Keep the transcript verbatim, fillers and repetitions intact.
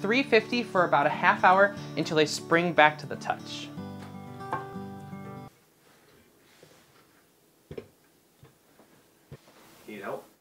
three fifty for about a half hour until they spring back to the touch. Need help?